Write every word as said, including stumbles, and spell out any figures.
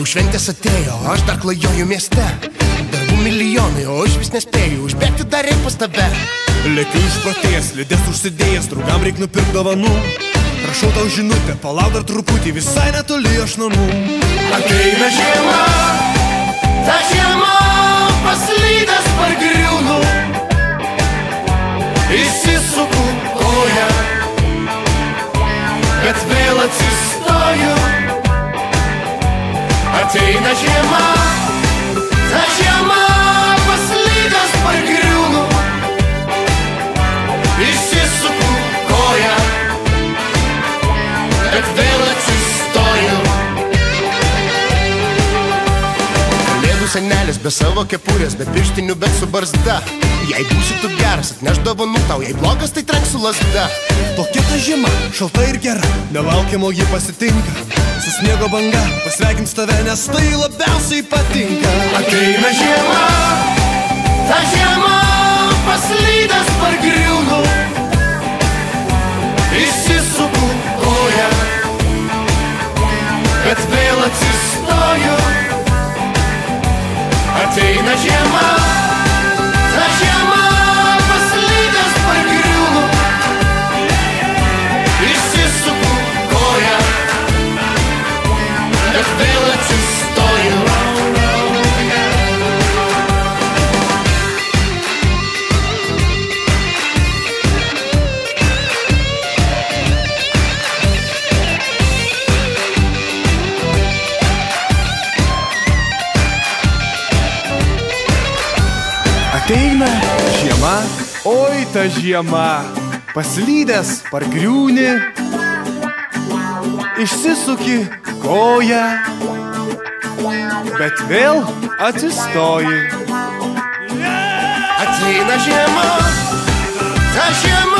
Jau šventės atėjo, aš dar klajoju mieste. Darbų milijonai, o aš vis nespėju užbėgti dar reik pas tave. Lėkiu išprotėjęs, lėdės užsidėjęs, draugam reik nupirkt dovanų. Rašau tau žinutę, palauk dar truputį, visai netoli aš namų. Ateina žiema, ta žiema paslydęs pargriūnu. Įsisuku koją, bet vėl atsistoju. Ateina žiema, ta žiema paslydęs pargriūnu. Įsisuku koją, bet vėl atsistoju. Kalėdų senelis be savo kepurės, be pirštinių, bet su barzda. Jei būsi tu geras, atneš dovanų tau, jei blogas, tai trenksiu lazda. Tokia ta žiema, šalta ir gera, nelaukiamo ji pasitinka. Su sniego banga pasveikins tave, nes tai labiausiai patinka. Ateina žiema, ta žiema paslydęs pargriūnu. Įsisuku koją, bet vėl atsistoju. Ateina žiema, ta žiema paslydęs pargriūnu. Įsisuku koją, bet vėl atsistoju. Ateina žiema, oi ta žiema, paslydęs pargriūni, išsisuki koją, bet vėl atsistoji. Ateina žiema, ta žiema